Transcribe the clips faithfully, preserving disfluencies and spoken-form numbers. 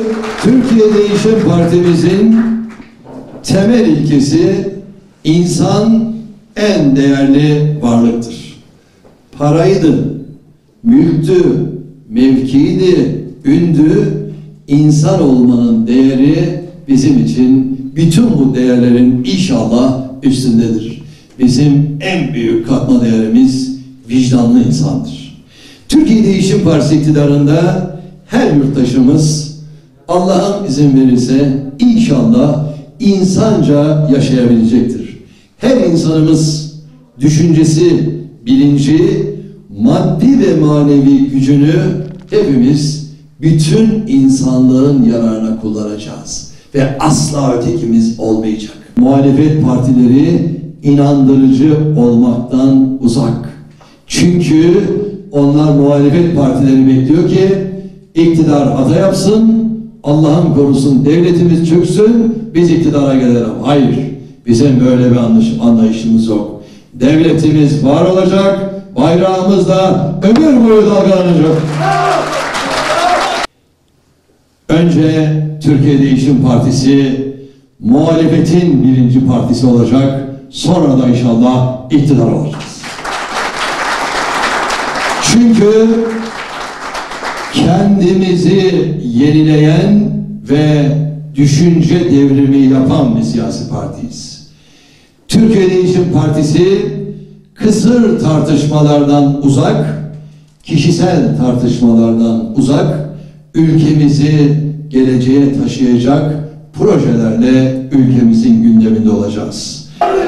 Türkiye Değişim Partimizin temel ilkesi insan en değerli varlıktır. Paraydı, mülktü, mevkiydi, ündü, insan olmanın değeri bizim için bütün bu değerlerin inşallah üstündedir. Bizim en büyük katma değerimiz vicdanlı insandır. Türkiye Değişim Partisi iktidarında her yurttaşımız Allah'ın izin verirse inşallah insanca yaşayabilecektir. Her insanımız düşüncesi, bilinci, maddi ve manevi gücünü hepimiz bütün insanlığın yararına kullanacağız. Ve asla ötekimiz olmayacak. Muhalefet partileri inandırıcı olmaktan uzak. Çünkü onlar muhalefet partileri bekliyor ki iktidar hata yapsın, Allah'ım korusun devletimiz çöksün, biz iktidara gelelim. Hayır, bizim böyle bir anlayışımız yok. Devletimiz var olacak, bayrağımız da ömür boyu dalgalanacak. Önce Türkiye Değişim Partisi muhalefetin birinci partisi olacak, sonra da inşallah iktidar olacağız. Çünkü kendimizi yenileyen ve düşünce devrimi yapan bir siyasi partiyiz. Türkiye Değişim Partisi kısır tartışmalardan uzak, kişisel tartışmalardan uzak, ülkemizi geleceğe taşıyacak projelerle ülkemizin gündeminde olacağız.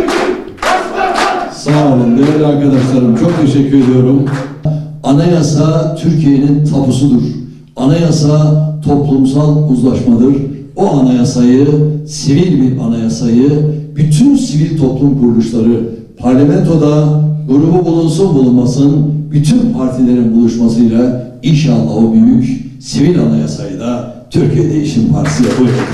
Sağ olun değerli arkadaşlarım, çok teşekkür ediyorum. Anayasa Türkiye'nin tapusudur. Anayasa toplumsal uzlaşmadır. O anayasayı, sivil bir anayasayı bütün sivil toplum kuruluşları, parlamentoda grubu bulunsun bulunmasın, bütün partilerin buluşmasıyla inşallah o büyük sivil anayasayı da Türkiye Değişim Partisi yapacak.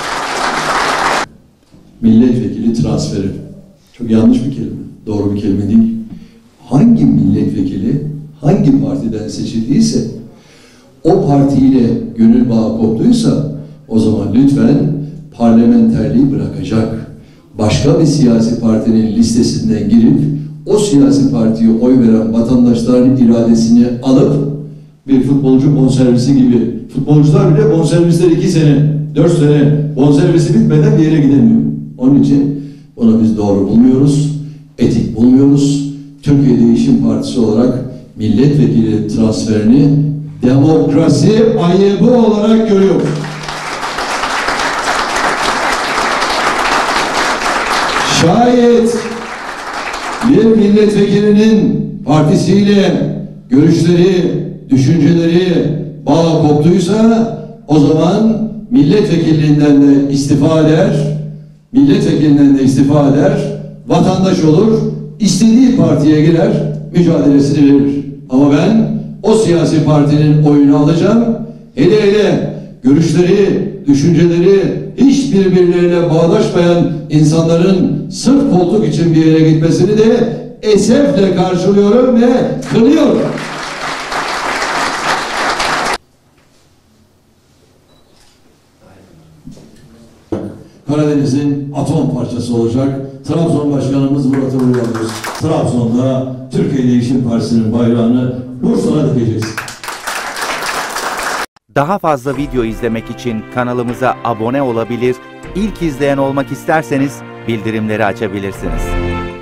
Milletvekili transferi. Çok yanlış bir kelime. Doğru bir kelime değil. Hangi milletvekili hangi partiden seçildiyse, o partiyle gönül bağı koptuysa, o zaman lütfen parlamenterliği bırakacak. Başka bir siyasi partinin listesinden girip o siyasi partiye oy veren vatandaşların iradesini alıp bir futbolcu bonservisi gibi, futbolcular bile bonservisler iki sene, dört sene bonservisi bitmeden bir yere gidemiyor. Onun için bunu biz doğru bulmuyoruz, etik bulmuyoruz. Türkiye Değişim Partisi olarak milletvekili transferini demokrasi ayıbı olarak görüyor. Şayet bir milletvekilinin partisiyle görüşleri, düşünceleri bağ koptuysa o zaman milletvekilliğinden de istifa eder, milletvekilinden de istifa eder, vatandaş olur, istediği partiye girer, mücadelesini verir. Ama ben o siyasi partinin oyunu alacağım, hele hele görüşleri, düşünceleri hiç birbirleriyle bağdaşmayan insanların sırf koltuk için bir yere gitmesini de esefle karşılıyorum ve kınıyorum. Karadeniz'in atom parçası olacak. Trabzon Başkanımız Murat Uğurlu'yuz. Trabzon'da Türkiye Değişim Partisi'nin bayrağını Bursa'na dikeceğiz. Daha fazla video izlemek için kanalımıza abone olabilir, ilk izleyen olmak isterseniz bildirimleri açabilirsiniz.